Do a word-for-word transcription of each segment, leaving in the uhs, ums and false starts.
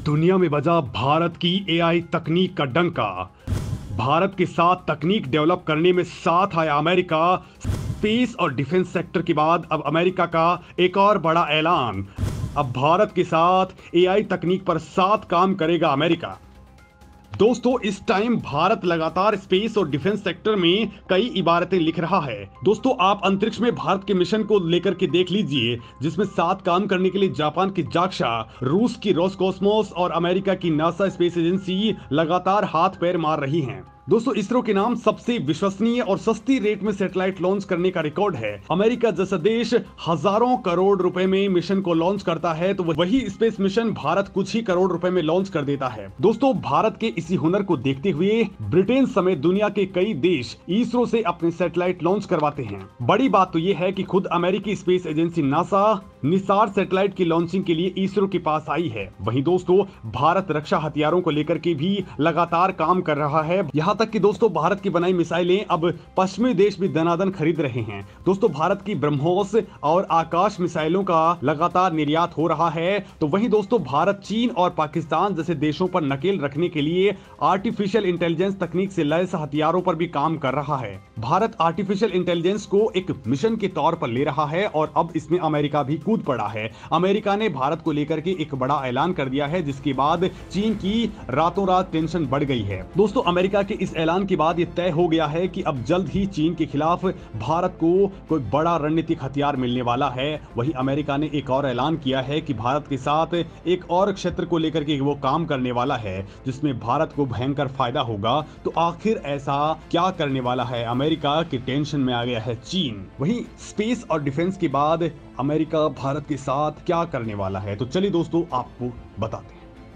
दुनिया में बजा भारत की एआई तकनीक का डंका। भारत के साथ तकनीक डेवलप करने में साथ आया अमेरिका। स्पेस और डिफेंस सेक्टर के बाद अब अमेरिका का एक और बड़ा ऐलान। अब भारत के साथ एआई तकनीक पर साथ काम करेगा अमेरिका। दोस्तों, इस टाइम भारत लगातार स्पेस और डिफेंस सेक्टर में कई इबारतें लिख रहा है। दोस्तों, आप अंतरिक्ष में भारत के मिशन को लेकर के देख लीजिए, जिसमें साथ काम करने के लिए जापान की जाक्सा, रूस की रोसकॉस्मोस और अमेरिका की नासा स्पेस एजेंसी लगातार हाथ पैर मार रही हैं। दोस्तों, इसरो के नाम सबसे विश्वसनीय और सस्ती रेट में सैटेलाइट लॉन्च करने का रिकॉर्ड है। अमेरिका जैसा देश हजारों करोड़ रुपए में मिशन को लॉन्च करता है, तो वही स्पेस मिशन भारत कुछ ही करोड़ रुपए में लॉन्च कर देता है। दोस्तों, भारत के इसी हुनर को देखते हुए ब्रिटेन समेत दुनिया के कई देश इसरो से अपने सैटेलाइट लॉन्च करवाते हैं। बड़ी बात तो यह है कि खुद अमेरिकी space agency NASA NISAR satellite की लॉन्चिंग के लिए इसरो के पास आई है। वहीं दोस्तों, भारत रक्षा हथियारों को लेकर के भी लगातार काम कर रहा है। यहाँ तक कि दोस्तों, भारत की बनाई मिसाइलें अब पश्चिमी देश भी दनादन खरीद रहे हैं। दोस्तों, भारत की ब्रह्मोस और आकाश मिसाइलों का लगातार निर्यात हो रहा है। तो वहीं दोस्तों, भारत चीन और पाकिस्तान जैसे देशों पर नकेल रखने के लिए आर्टिफिशियल इंटेलिजेंस तकनीक से लैस हथियारों पर भी काम कर रहा है। भारत आर्टिफिशियल इंटेलिजेंस को एक मिशन के तौर पर ले रहा है और अब इसमें अमेरिका भी कूद पड़ा है। अमेरिका ने भारत को लेकर के एक बड़ा ऐलान कर दिया है, जिसके बाद चीन की रातों रात टेंशन बढ़ गई है। दोस्तों, अमेरिका के इस ऐलान के बाद यह तय हो गया है कि अब जल्द ही चीन के खिलाफ भारत को कोई बड़ा रणनीतिक हथियार मिलने वाला है। वहीं अमेरिका ने एक और ऐलान किया है कि भारत के साथ एक और क्षेत्र को लेकर के वो काम करने वाला है, जिसमें भारत को भयंकर फायदा होगा। तो आखिर ऐसा क्या करने वाला है अमेरिका की टेंशन में आ गया है चीन। वहीं स्पेस और डिफेंस के बाद अमेरिका भारत के साथ क्या करने वाला है, तो चलिए दोस्तों आपको बताते हैं।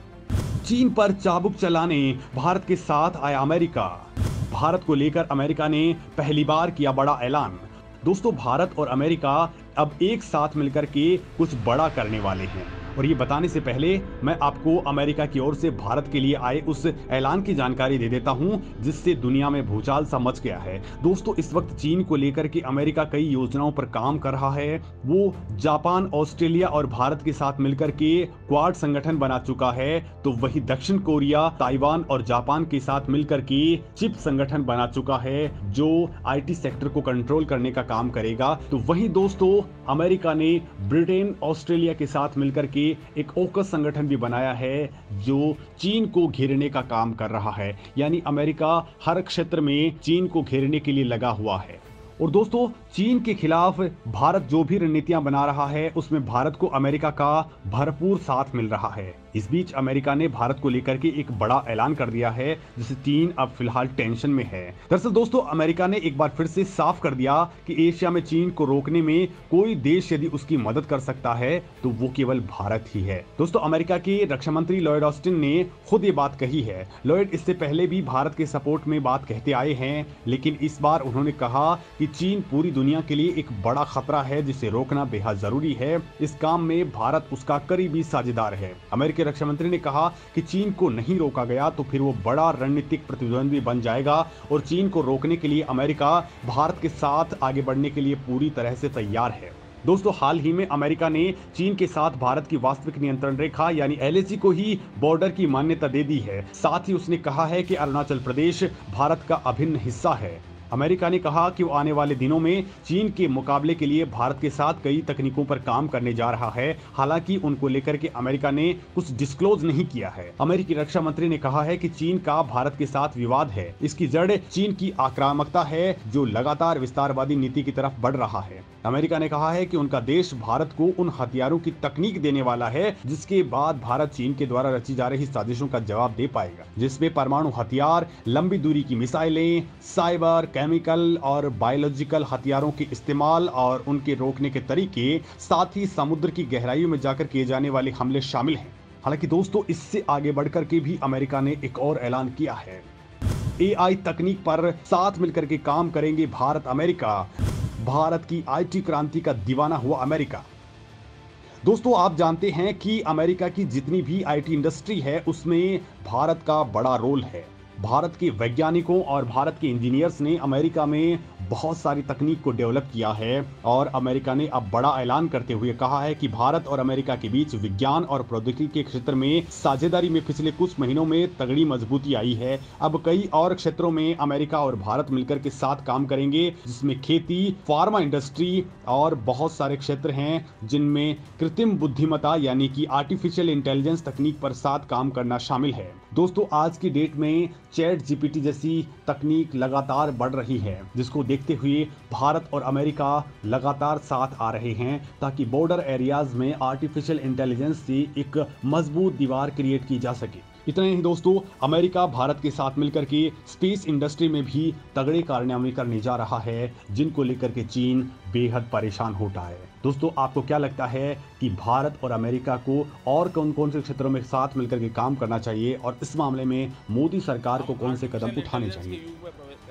चीन पर चाबुक चलाने भारत के साथ आया अमेरिका। भारत को लेकर अमेरिका ने पहली बार किया बड़ा ऐलान। दोस्तों, भारत और अमेरिका अब एक साथ मिलकर के कुछ बड़ा करने वाले हैं। और ये बताने से पहले मैं आपको अमेरिका की ओर से भारत के लिए आए उस ऐलान की जानकारी दे देता हूं, जिससे दुनिया में भूचाल सा मच गया है। दोस्तों, इस वक्त चीन को लेकर के अमेरिका कई योजनाओं पर काम कर रहा है। वो जापान, ऑस्ट्रेलिया और भारत के साथ मिलकर के क्वाड संगठन बना चुका है। तो वही दक्षिण कोरिया, ताइवान और जापान के साथ मिलकर के चिप संगठन बना चुका है, जो आईटी सेक्टर को कंट्रोल करने का काम करेगा। तो वही दोस्तों, अमेरिका ने ब्रिटेन, ऑस्ट्रेलिया के साथ मिलकर के एक ओकस संगठन भी बनाया है, जो चीन को घेरने का काम कर रहा है। यानी अमेरिका हर क्षेत्र में चीन को घेरने के लिए लगा हुआ है। और दोस्तों, चीन के खिलाफ भारत जो भी रणनीतियां बना रहा है, उसमें भारत को अमेरिका का भरपूर साथ मिल रहा है। इस बीच अमेरिका ने भारत को लेकर के एक बड़ा ऐलान कर दिया है, जिससे चीन अब फिलहाल टेंशन में है। दरअसल दोस्तों, अमेरिका ने एक बार फिर से साफ कर दिया कि एशिया में चीन को रोकने में कोई देश यदि उसकी मदद कर सकता है तो वो केवल भारत ही है। दोस्तों, अमेरिका के रक्षा मंत्री लॉयड ऑस्टिन ने खुद ये बात कही है। लॉयड इससे पहले भी भारत के सपोर्ट में बात कहते आए हैं, लेकिन इस बार उन्होंने कहा कि चीन पूरी दुनिया के लिए एक बड़ा खतरा है, जिसे रोकना बेहद जरूरी है। इस काम में भारत उसका करीबी साझेदार है। अमेरिकी रक्षा मंत्री ने कहा कि चीन को नहीं रोका गया तो फिर वो बड़ा रणनीतिक प्रतिद्वंदी बन जाएगा और चीन को रोकने के लिए अमेरिका भारत के साथ आगे बढ़ने के लिए पूरी तरह से तैयार है। दोस्तों, हाल ही में अमेरिका ने चीन के साथ भारत की वास्तविक नियंत्रण रेखा यानी एलएसी को ही बॉर्डर की मान्यता दे दी है। साथ ही उसने कहा है कि अरुणाचल प्रदेश भारत का अभिन्न हिस्सा है। अमेरिका ने कहा कि वो आने वाले दिनों में चीन के मुकाबले के लिए भारत के साथ कई तकनीकों पर काम करने जा रहा है। हालांकि उनको लेकर के अमेरिका ने कुछ डिस्क्लोज नहीं किया है। अमेरिकी रक्षा मंत्री ने कहा है कि चीन का भारत के साथ विवाद है, इसकी जड़ चीन की आक्रामकता है, जो लगातार विस्तारवादी नीति की तरफ बढ़ रहा है। अमेरिका ने कहा है कि उनका देश भारत को उन हथियारों की तकनीक देने वाला है, जिसके बाद भारत चीन के द्वारा रची जा रही साजिशों का जवाब दे पाएगा, जिसमें परमाणु हथियार, लंबी दूरी की मिसाइलें, साइबर, केमिकल और बायोलॉजिकल हथियारों के इस्तेमाल और उनके रोकने के तरीके, साथ ही समुद्र की गहराइयों में जाकर किए जाने वाले हमले शामिल हैं। हालांकि दोस्तों, इससे आगे बढ़कर के भी अमेरिका ने एक और ऐलान किया है। एआई तकनीक पर साथ मिलकर के काम करेंगे भारत अमेरिका। भारत की आईटी क्रांति का दीवाना हुआ अमेरिका। दोस्तों, आप जानते हैं कि अमेरिका की जितनी भी आईटी इंडस्ट्री है, उसमें भारत का बड़ा रोल है। भारत के वैज्ञानिकों और भारत के इंजीनियर्स ने अमेरिका में बहुत सारी तकनीक को डेवलप किया है और अमेरिका ने अब बड़ा ऐलान करते हुए कहा है कि भारत और अमेरिका के बीच विज्ञान और प्रौद्योगिकी के क्षेत्र में साझेदारी में पिछले कुछ महीनों में तगड़ी मजबूती आई है। अब कई और क्षेत्रों में अमेरिका और भारत मिलकर के साथ काम करेंगे, जिसमें खेती, फार्मा इंडस्ट्री और बहुत सारे क्षेत्र हैं जिनमें कृत्रिम बुद्धिमत्ता यानी कि आर्टिफिशियल इंटेलिजेंस तकनीक पर साथ काम करना शामिल है। दोस्तों, आज की डेट में चैट जीपीटी जैसी तकनीक लगातार बढ़ रही है, जिसको देखते हुए भारत और अमेरिका लगातार साथ आ रहे हैं ताकि बॉर्डर एरियाज में आर्टिफिशियल इंटेलिजेंस से एक मजबूत दीवार क्रिएट की जा सके। इतना ही दोस्तों, अमेरिका भारत के साथ मिलकर के स्पेस इंडस्ट्री में भी तगड़े कारनामे करने जा रहा है, जिनको लेकर के चीन बेहद परेशान होता है। दोस्तों, आपको क्या लगता है कि भारत और अमेरिका को और कौन कौन से क्षेत्रों में साथ मिलकर के काम करना चाहिए और इस मामले में मोदी सरकार को कौन से कदम उठाने चाहिए?